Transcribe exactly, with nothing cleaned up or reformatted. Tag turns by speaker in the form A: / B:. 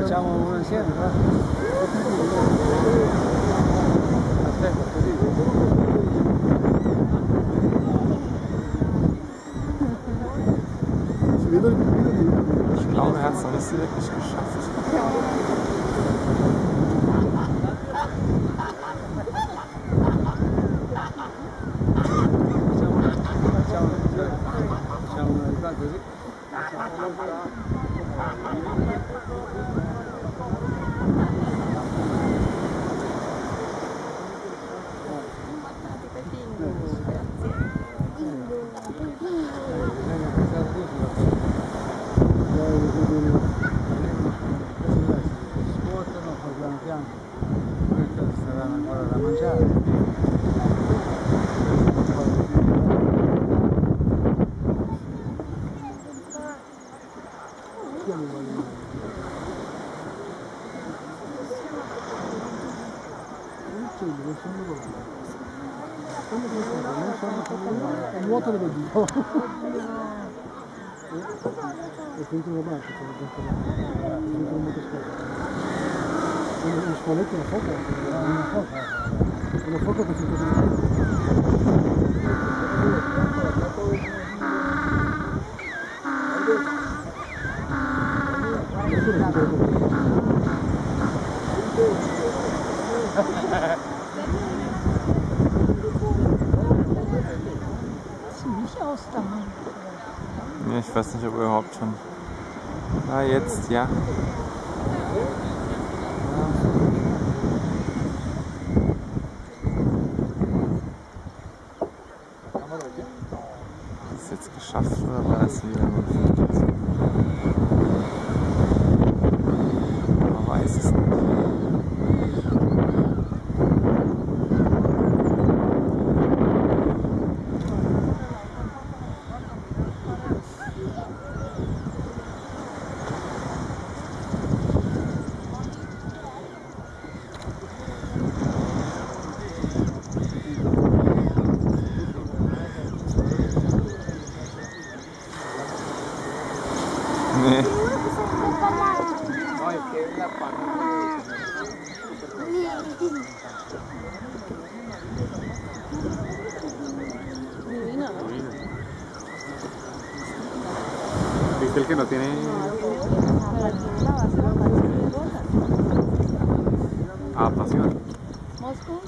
A: facciamo uno insieme, va? Aspetta, così. Si vedono i pinguini?
B: Ich glaube, er hat es noch nicht so wirklich geschafft.
A: Facciamo una ripresa così. Scuotono, poi piano piano, questa saranno ancora da mangiare. È vuoto dove dico. E dentro una barca, dentro un motoscopio. Uno spoletto, una foca, una foca. Una foca che si può
C: Ziemlich ausdauernd.
B: Ja, ich weiß nicht, ob er überhaupt schon. Ah, jetzt, ja. Ist es jetzt geschafft oder war das wieder nur ein Foto? Man weiß es nicht. Nee. ¿Viste el que no tiene? Ah, pasión.
C: Moscú.